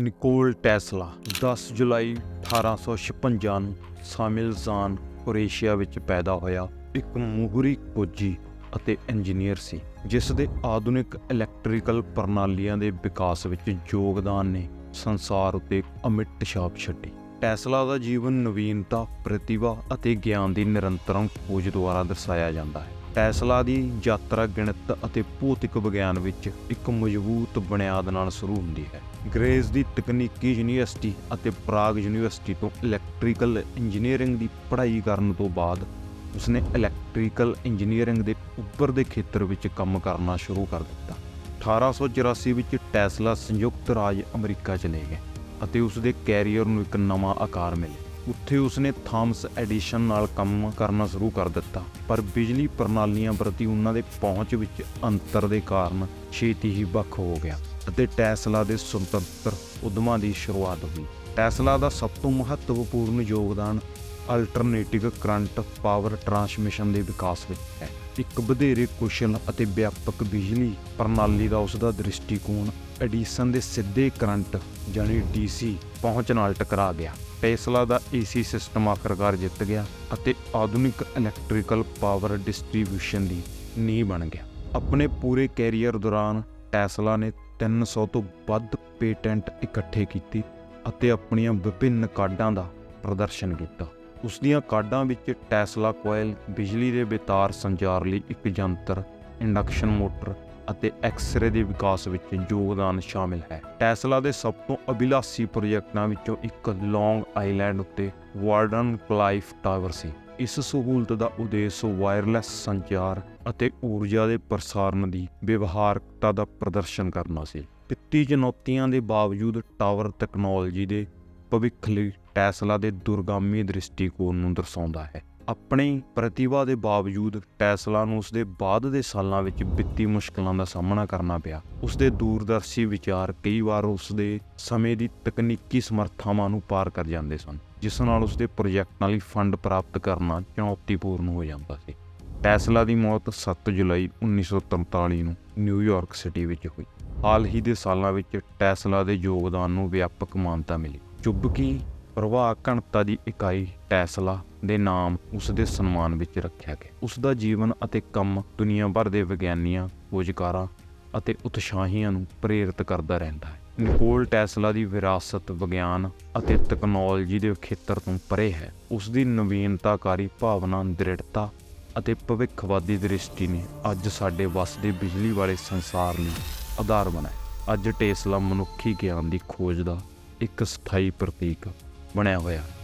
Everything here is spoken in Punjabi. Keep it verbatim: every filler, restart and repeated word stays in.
ਨਿਕੋਲ ਟੈਸਲਾ ਦਸ ਜੁਲਾਈ ਅਠਾਰਾਂ ਸੌ ਛਪੰਜਾ ਨੂੰ ਸਾਮਿਲਜ਼ਾਨ ਕ੍ਰੋਏਸ਼ੀਆ ਵਿੱਚ ਪੈਦਾ ਹੋਇਆ ਇੱਕ ਮੋਹਰੀ ਖੋਜੀ ਅਤੇ ਇੰਜੀਨੀਅਰ ਸੀ, ਜਿਸ ਦੇ ਆਧੁਨਿਕ ਇਲੈਕਟ੍ਰੀਕਲ ਪ੍ਰਣਾਲੀਆਂ ਦੇ ਵਿਕਾਸ ਵਿੱਚ ਯੋਗਦਾਨ ਨੇ ਸੰਸਾਰ ਉੱਤੇ ਅਮਿੱਟ ਛਾਪ ਛੱਡੀ। ਟੈਸਲਾ ਦਾ ਜੀਵਨ ਨਵੀਨਤਾ, ਪ੍ਰਤਿਭਾ ਅਤੇ ਗਿਆਨ ਦੀ ਨਿਰੰਤਰ ਖੋਜ ਦੁਆਰਾ ਦਰਸਾਇਆ ਜਾਂਦਾ ਹੈ। ਟੈਸਲਾ ਦੀ ਯਾਤਰਾ ਗਣਿਤ ਅਤੇ ਭੌਤਿਕ ਵਿਗਿਆਨ ਵਿੱਚ ਇੱਕ ਮਜ਼ਬੂਤ ਬੁਨਿਆਦ ਨਾਲ ਸ਼ੁਰੂ ਹੁੰਦੀ ਹੈ। ਗ੍ਰੇਸ ਦੀ ਤਕਨੀਕੀ ਯੂਨੀਵਰਸਿਟੀ ਅਤੇ ਪ੍ਰਾਗ ਯੂਨੀਵਰਸਿਟੀ ਤੋਂ ਇਲੈਕਟ੍ਰੀਕਲ ਇੰਜੀਨੀਅਰਿੰਗ ਦੀ ਪੜ੍ਹਾਈ ਕਰਨ ਤੋਂ ਬਾਅਦ ਉਸਨੇ ਇਲੈਕਟ੍ਰੀਕਲ ਇੰਜੀਨੀਅਰਿੰਗ ਦੇ ਉੱਭਰਦੇ ਖੇਤਰ ਵਿੱਚ ਕੰਮ ਕਰਨਾ ਸ਼ੁਰੂ ਕਰ ਦਿੱਤਾ। ਅਠਾਰਾਂ ਸੌ ਚੁਰਾਸੀ ਵਿੱਚ ਟੈਸਲਾ ਸੰਯੁਕਤ ਰਾਜ ਅਮਰੀਕਾ ਚਲੇ ਗਏ ਅਤੇ ਉਸਦੇ ਕੈਰੀਅਰ ਨੂੰ ਇੱਕ ਨਵਾਂ ਆਕਾਰ ਮਿਲਿਆ। ਉੱਥੇ ਉਸਨੇ ਥਾਮਸ ਐਡੀਸ਼ਨ ਨਾਲ ਕੰਮ ਕਰਨਾ ਸ਼ੁਰੂ ਕਰ ਦਿੱਤਾ, ਪਰ ਬਿਜਲੀ ਪ੍ਰਣਾਲੀਆਂ ਪ੍ਰਤੀ ਉਹਨਾਂ ਦੇ ਪਹੁੰਚ ਵਿੱਚ ਅੰਤਰ ਦੇ ਕਾਰਨ ਛੇਤੀ ਹੀ ਵੱਖ ਹੋ ਗਿਆ ਅਤੇ ਟੈਸਲਾ ਦੇ ਸੁਤੰਤਰ ਉੱਦਮਾਂ ਦੀ ਸ਼ੁਰੂਆਤ ਹੋਈ। ਟੈਸਲਾ ਦਾ ਸਭ ਤੋਂ ਮਹੱਤਵਪੂਰਨ ਯੋਗਦਾਨ ਅਲਟਰਨੇਟਿਵ ਕਰੰਟ ਪਾਵਰ ਟਰਾਂਸਮਿਸ਼ਨ ਦੇ ਵਿਕਾਸ ਵਿੱਚ ਹੈ। ਇੱਕ ਵਧੇਰੇ ਕੁਸ਼ਲ ਅਤੇ ਵਿਆਪਕ ਬਿਜਲੀ ਪ੍ਰਣਾਲੀ ਦਾ ਉਸਦਾ ਦ੍ਰਿਸ਼ਟੀਕੋਣ ਐਡੀਸਨ ਦੇ ਸਿੱਧੇ ਕਰੰਟ ਯਾਨੀ ਡੀ ਸੀ ਪਹੁੰਚ ਨਾਲ ਟਕਰਾ ਗਿਆ। ਟੈਸਲਾ ਦਾ ਏ ਸੀ ਸਿਸਟਮ ਆਖਰਕਾਰ ਜਿੱਤ ਗਿਆ ਅਤੇ ਆਧੁਨਿਕ ਇਲੈਕਟ੍ਰੀਕਲ ਪਾਵਰ ਡਿਸਟ੍ਰੀਬਿਊਸ਼ਨ ਦੀ ਨੀਂਹ ਬਣ ਗਿਆ। ਆਪਣੇ ਪੂਰੇ ਕੈਰੀਅਰ ਦੌਰਾਨ ਟੈਸਲਾ ਨੇ ਤਿੰਨ ਸੌ ਤੋਂ ਵੱਧ ਪੇਟੈਂਟ ਇਕੱਠੇ ਕੀਤੇ ਅਤੇ ਆਪਣੀਆਂ ਵਿਭਿੰਨ ਕਾਢਾਂ ਦਾ ਪ੍ਰਦਰਸ਼ਨ ਕੀਤਾ। ਉਸ ਦੀਆਂ ਕਾਢਾਂ ਵਿੱਚ ਟੈਸਲਾ ਕੋਇਲ, ਬਿਜਲੀ ਦੇ ਬੇਤਾਰ ਸੰਚਾਰ ਲਈ ਇੱਕ ਯੰਤਰ, ਇੰਡਕਸ਼ਨ ਮੋਟਰ ਅਤੇ ਐਕਸ-ਰੇ ਦੇ ਵਿਕਾਸ ਵਿੱਚ ਯੋਗਦਾਨ ਸ਼ਾਮਿਲ ਹੈ। ਟੈਸਲਾ ਦੇ ਸਭ ਤੋਂ ਅਭਿਲਾਸ਼ੀ ਪ੍ਰੋਜੈਕਟਾਂ ਵਿੱਚੋਂ ਇੱਕ ਲੌਂਗ ਆਈਲੈਂਡ ਉੱਤੇ ਵਾਰਡਨ ਕਲਾਈਫ ਟਾਵਰ ਸੀ। ਇਸ ਸਹੂਲਤ ਦਾ ਉਦੇਸ਼ ਵਾਇਰਲੈਸ ਸੰਚਾਰ ਅਤੇ ਊਰਜਾ ਦੇ ਪ੍ਰਸਾਰਣ ਦੀ ਵਿਵਹਾਰਕਤਾ ਦਾ ਪ੍ਰਦਰਸ਼ਨ ਕਰਨਾ ਸੀ। ਵਿੱਤੀ ਚੁਣੌਤੀਆਂ ਦੇ ਬਾਵਜੂਦ ਟਾਵਰ ਤਕਨਾਲੋਜੀ ਦੇ ਭਵਿੱਖ ਲਈ ਟੈਸਲਾ ਦੇ ਦੂਰਗਾਮੀ ਦ੍ਰਿਸ਼ਟੀਕੋਣ ਨੂੰ ਦਰਸਾਉਂਦਾ ਹੈ। ਆਪਣੀ ਪ੍ਰਤਿਭਾ ਦੇ ਬਾਵਜੂਦ ਟੈਸਲਾ ਨੂੰ ਉਸਦੇ ਬਾਅਦ ਦੇ ਸਾਲਾਂ ਵਿੱਚ ਵਿੱਤੀ ਮੁਸ਼ਕਲਾਂ ਦਾ ਸਾਹਮਣਾ ਕਰਨਾ ਪਿਆ। ਉਸਦੇ ਦੂਰਦਰਸ਼ੀ ਵਿਚਾਰ ਕਈ ਵਾਰ ਉਸਦੇ ਸਮੇਂ ਦੀ ਤਕਨੀਕੀ ਸਮਰੱਥਾਵਾਂ ਨੂੰ ਪਾਰ ਕਰ ਜਾਂਦੇ ਸਨ, ਜਿਸ ਨਾਲ ਉਸਦੇ ਪ੍ਰੋਜੈਕਟਾਂ ਲਈ ਫੰਡ ਪ੍ਰਾਪਤ ਕਰਨਾ ਚੁਣੌਤੀਪੂਰਨ ਹੋ ਜਾਂਦਾ ਸੀ। ਟੈਸਲਾ ਦੀ ਮੌਤ ਸੱਤ ਜੁਲਾਈ ਉੱਨੀ ਸੌ ਤਰਤਾਲੀ ਨੂੰ ਨਿਊਯਾਰਕ ਸਿਟੀ ਵਿੱਚ ਹੋਈ। ਹਾਲ ਹੀ ਦੇ ਸਾਲਾਂ ਵਿੱਚ ਟੈਸਲਾ ਦੇ ਯੋਗਦਾਨ ਨੂੰ ਵਿਆਪਕ ਮਾਨਤਾ ਮਿਲੀ। ਚੁੰਬਕੀ ਪ੍ਰਵਾਹ ਘਣਤਾ ਦੀ ਇਕਾਈ ਟੈਸਲਾ ਦੇ ਨਾਮ ਉਸ ਦੇ ਸਨਮਾਨ ਵਿੱਚ ਰੱਖਿਆ ਗਿਆ। ਉਸ ਦਾ ਜੀਵਨ ਅਤੇ ਕੰਮ ਦੁਨੀਆ ਭਰ ਦੇ ਵਿਗਿਆਨੀਆਂ, ਖੋਜਕਾਰਾਂ ਅਤੇ ਉਤਸ਼ਾਹੀਆਂ ਨੂੰ ਪ੍ਰੇਰਿਤ ਕਰਦਾ ਰਹਿੰਦਾ ਹੈ। ਨਿਕੋਲ ਟੈਸਲਾ ਦੀ ਵਿਰਾਸਤ ਵਿਗਿਆਨ ਅਤੇ ਤਕਨਾਲੋਜੀ ਦੇ ਖੇਤਰ ਤੋਂ ਪਰੇ ਹੈ। ਉਸ ਦੀ ਨਵੀਨਤਾਕਾਰੀ ਭਾਵਨਾ, ਦ੍ਰਿੜਤਾ ਅਤੇ ਭਵਿੱਖਵਾਦੀ ਦ੍ਰਿਸ਼ਟੀ ਨੇ ਅੱਜ ਸਾਡੇ ਵੱਸਦੇ ਬਿਜਲੀ ਵਾਲੇ ਸੰਸਾਰ ਲਈ ਆਧਾਰ ਬਣਾਇਆ। ਅੱਜ ਟੈਸਲਾ ਮਨੁੱਖੀ ਗਿਆਨ ਦੀ ਖੋਜ ਦਾ ਇੱਕ ਸਥਾਈ ਪ੍ਰਤੀਕ ਬਣਿਆ ਹੋਇਆ ਹੈ।